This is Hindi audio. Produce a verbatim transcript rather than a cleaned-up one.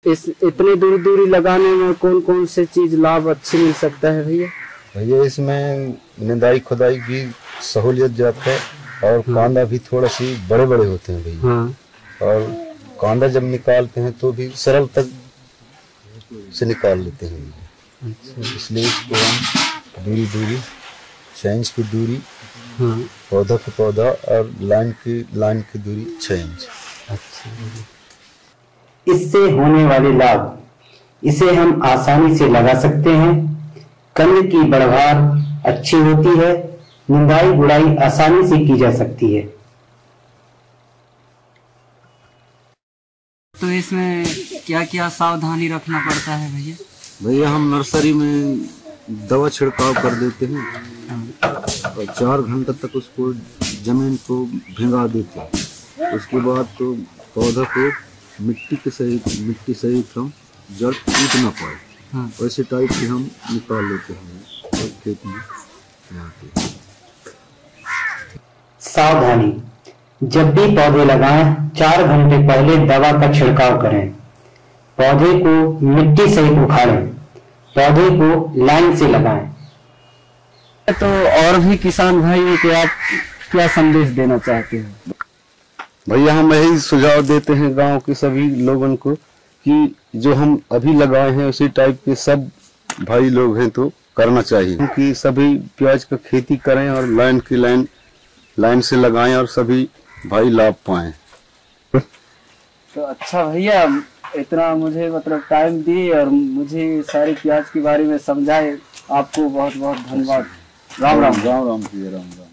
इस इतनी दूरी दूरी लगाने में कौन कौन से चीज लाभ अच्छी मिल सकता है भैया? भैया इसमें निदाई खुदाई भी सहूलियत ज्यादा है और हाँ। कांदा भी थोड़ा सी बड़े बड़े होते हैं भैया। हाँ। और कांदा जब निकालते हैं तो भी सरल तक से निकाल लेते हैं। अच्छा। इसलिए इसको हम दूरी दूरी छह इंच की दूरी, हाँ। पौधा की पौधा और लाइन की लाइन की दूरी छह इंच। अच्छा। इससे होने वाले लाभ, इसे हम आसानी से लगा सकते हैं, कंद की बढ़वार अच्छी होती है, निंदाई गुड़ाई आसानी से की जा सकती है। तो इसमें क्या क्या सावधानी रखना पड़ता है भैया? भैया हम नर्सरी में दवा छिड़काव कर देते हैं और चार घंटे तक उसको जमीन को भिंगा देते हैं। उसके बाद तो पौधा को मिट्टी के सहित मिट्टी सहित हम जड़ टूट ना पाए, हाँ। वैसे टाइप से हम निकाल लेते हैं और खेत में लगाते हैं। सावधानी, जब भी पौधे लगाएं चार घंटे पहले दवा का छिड़काव करें। पौधे को मिट्टी सहित उखाड़ें, पौधे को लाइन से लगाएं। तो और भी किसान भाइयों को आप क्या संदेश देना चाहते हैं? भैया हम यही सुझाव देते हैं गांव के सभी लोगों को कि जो हम अभी लगाए हैं उसी टाइप के सब भाई लोग हैं तो करना चाहिए कि सभी प्याज का खेती करें और लाइन की लाइन लाइन से लगाएं और सभी भाई लाभ पाएं। तो अच्छा भैया, इतना मुझे मतलब टाइम दिए और मुझे सारी प्याज के बारे में समझाए, आपको बहुत बहुत धन्यवाद। राम राम। राम राम राम राम।